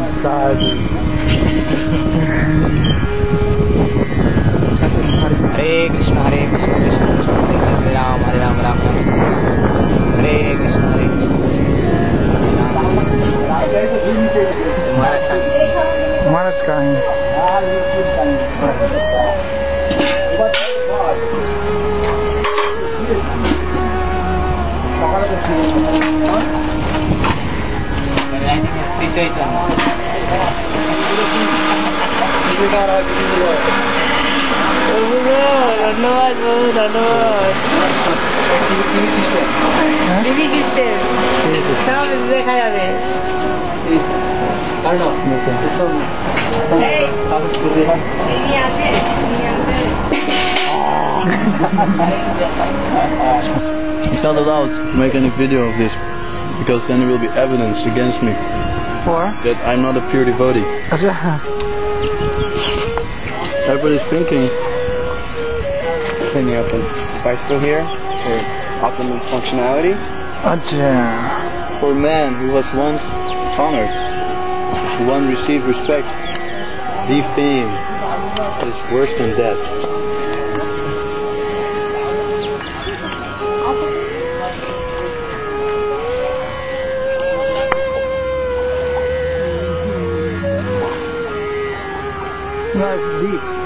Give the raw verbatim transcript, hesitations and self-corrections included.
Sadhu. Hare Krishna, Hare Krishna, Krishna Krishna, Hare Ram, Hare Ram, Ram Ram, Hare Krishna, Hare Krishna, Krishna Krishna, Maharaj Maharaj कहाँ हैं? धन्यवाद बाबू धन्यवाद TV system TV system सब देखा जाए It's not allowed to make any video of this because then it will be evidence against me For? that I'm not a pure devotee. Everybody's thinking Can you open bicycle here for optimum functionality? अच्छा. for a man who was once honored, who once received respect, deep pain is worse than death. No, it's deep.